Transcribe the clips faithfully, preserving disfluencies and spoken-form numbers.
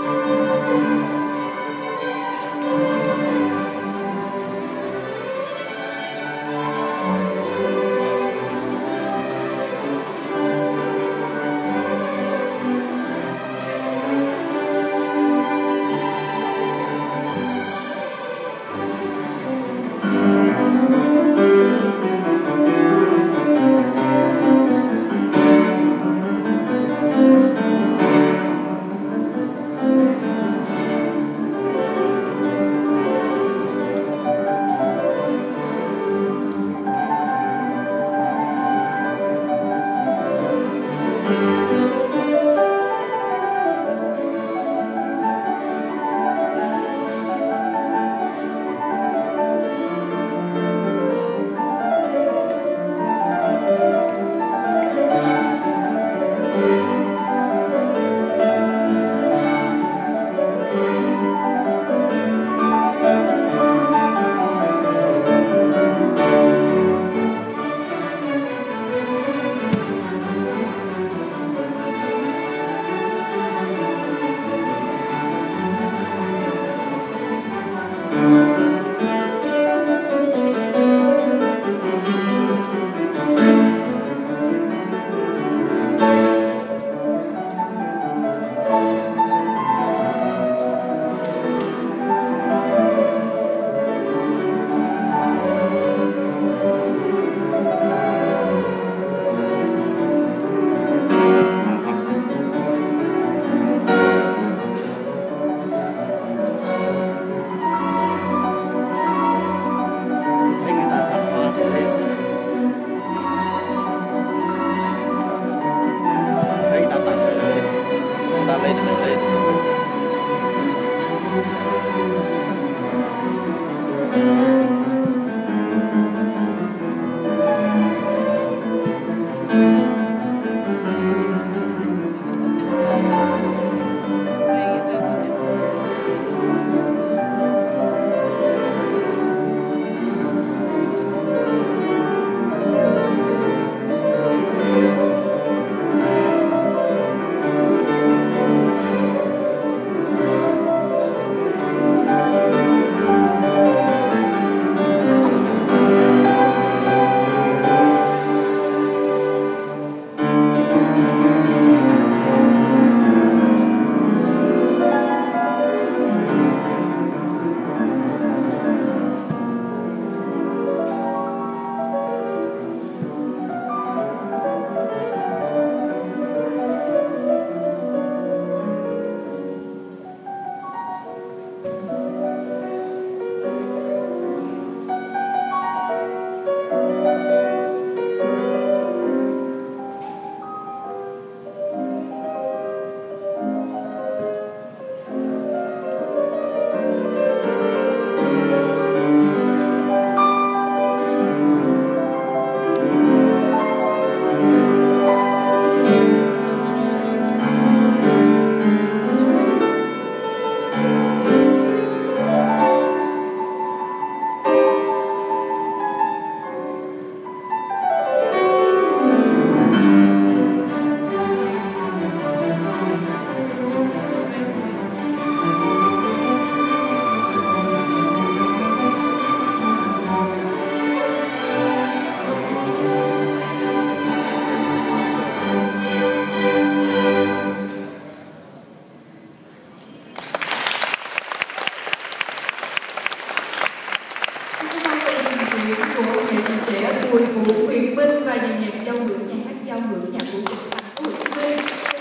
Bùi Vũ Huyền Minh và dàn nhạc giao hưởng nhà hát giao hưởng nhạc vũ kịch thành phố Hồ Chí Minh.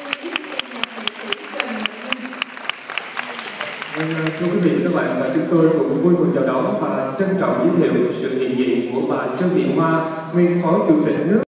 Thưa quý vị và các bạn, và chúng tôi cũng vui mừng chào đón và trân trọng giới thiệu sự hiện diện của bà Trân Thị Hoa, nguyên Phó Chủ tịch nước